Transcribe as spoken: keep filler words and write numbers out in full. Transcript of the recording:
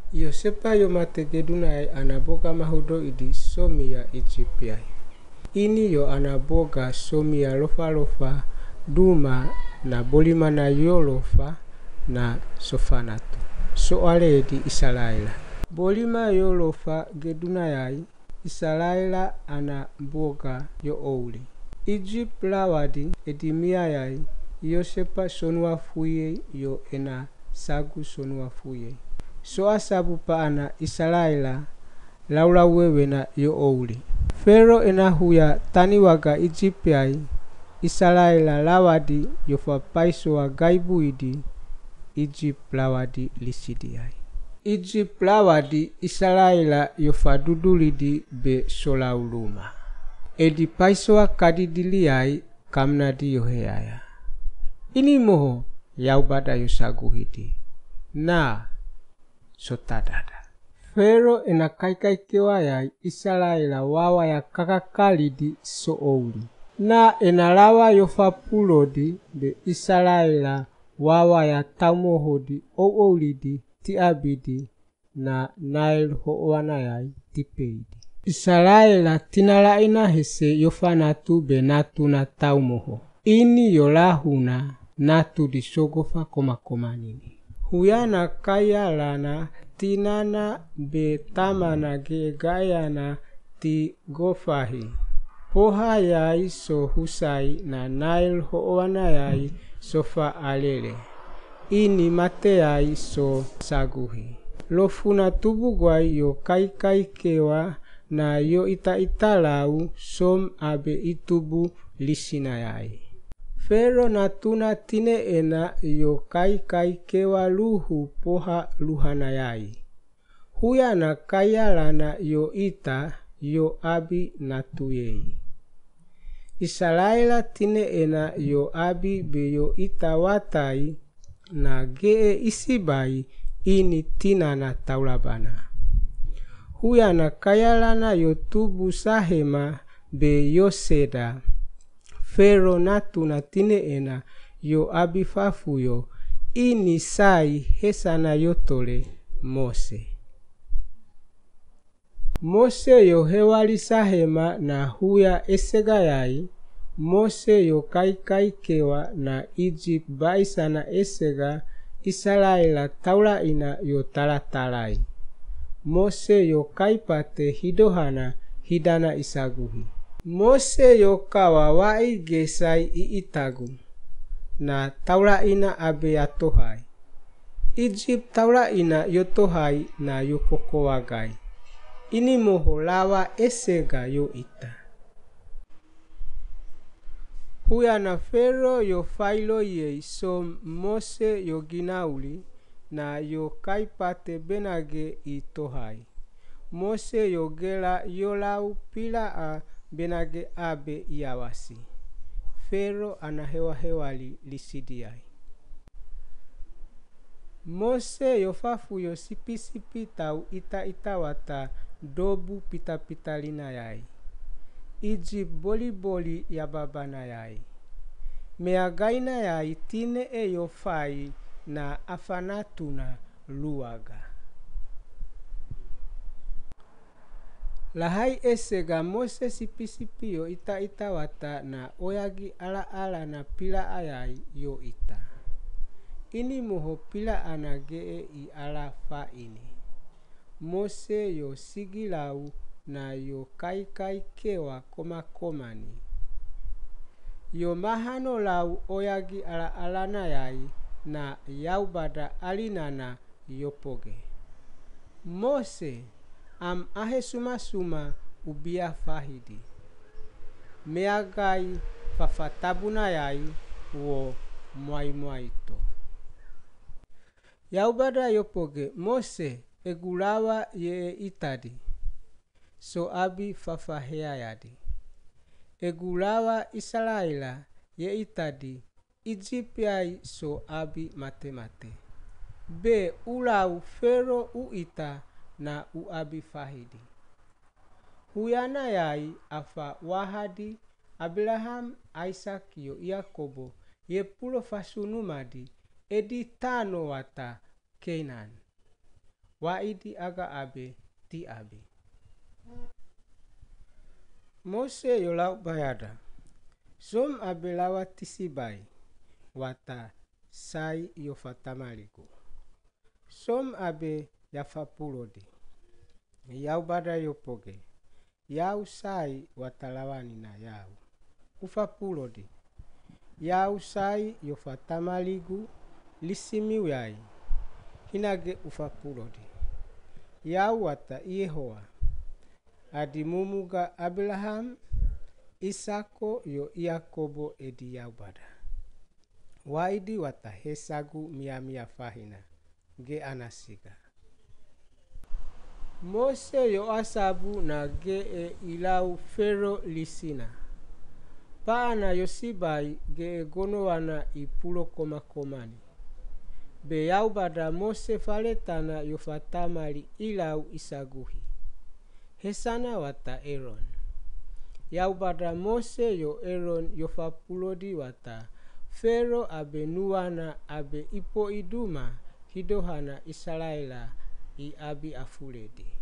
Yosepa yo mate gedunai anaboga mahudo idi somi ya Egyptiai. Ini yo anaboga somi ya lofa lofa duma na bolima na yolofa na sofanatu. Soale di Israela. Bolima yolofa gedunai Israela anaboga yo ouli. Egypt lawadi edimiayai Yosepa sonua fuye yo ena sagu sonua fuye. So asabu pa ana Israela laula wewe na yo ouli. Fero ena huya taniwaga Egyptiai Israela lawadi yofa paiso wa gaibu idi Egypt lawadi lisidiai. Egypt lawadi Israela yofa dudulidi be solauluma. Edi paiso wa kadidiliai kamnadi yoheaya. Ini moho Yaubada yosaguhidi. Na sotadada. Fero ena kaikai kewaya Israela wawa ya kakakalidi so ouli. Na ena lawa yofa pulodi be Israela wawa ya tamohodi o oulidi ti abidi na Nile howanayai tipeidi. Israela tinala ina hese yofa natu be natu na taumoho. Ini yolahuna natu di sogofa koma koma nini. Huyana kaya lana tinana be tamana ge gayana ti gofahi. Poha yai so husai na Nile hoona yai sofa alele. Ini mate yai so saguhi. Lofuna tubugwai yo kai kai kewa na yo ita ita lau som abe itubu lisina yai. Fero natuna tine ena yo kai kai kewa luhu poha luhana yai. Huya na kaya lana yo ita yo abi natuyei. Israela tine ena yo abi be yo ita watai na gee isibai ini tina na taulabana. Huya na kaya lana yo tubu sahema be yo seda. Fero natu na tine ena yo abifafu yo ini sai hesana yotole Mose. Mose yo hewali sahema na huya esegayai. Mose yo kai kai kewa na Egypt baisa na esega Israela taula ina yo talatalai. Mose yo kai pate hidohana hidana isaguhi. Mose yo kawa wai gesai iitagu na taula ina abe atohai. Egypt taula ina yotohai na yokoko wagai. Ini moho lawa esega yo ita. Huya na Fero yo failo ye so Mose yo ginauli na yo kaipate benage itohai. Mose yo gela yo lau pila a benage abe iawasi. Fero anahewa hewali lisidiai. Mose yo fafu yo sipi sipi tau ita ita wata dobu pita pita lina yai. Egypt boli boli ya babana yai. Meagaina yai tine e yo fai na afanatuna luaga. Lahai esega Mose sipi sipi yo ita ita wata na oyagi ala ala na pila ayai yo ita. Ini moho pila anage i ala fa ini. Mose yo sigilau na yo kai kai kewa koma komani. Yo mahano lau oyagi ala ala na yai na Yaubada alinana yopoge. Mose am ahe suma suma ubia fahidi. Meagai fafatabuna yai wo mwai mwaito. Yaubada yopoge Mose egulawa ye itadi. So abi fafahea yadi. Egulawa Israela ye itadi. Egyptiai so abi mate mate. Be ulau Fero uita na uabi fahidi. Huyana yai afa wahadi Abraham, Isaac yo Yakobo ye pulo fasunumadi edi tano wata Kenan. waidi aga abe ti abe. Mose yo lau bayada, som abe lawa tisibai, wata sai yo fatamaliku. Som abe ya fapulodi, yaubada yo poge, yau sai watalawani na yau. Ufapulodi, yau sai yo fatamaligu lisimiwai, hinage ufapulodi. Yau wata Yehowa, adimumuga Abraham, Isako yo Yakobo edi yaubada. Waidi wata hesagu mia mia fahina, ge anasiga. Mose yo asabu na ge e ilau fero lisina. Paana yosibai ge gonowana ipulo koma komani. Be yaubada Mose faletana yo fatamali ilau isaguhi. Hesana wata Aaron. Yaubada Mose yo Aaron yo fapulodi wata Fero abe nuwana abe ipo iduma hidohana Israela i abi afuledi.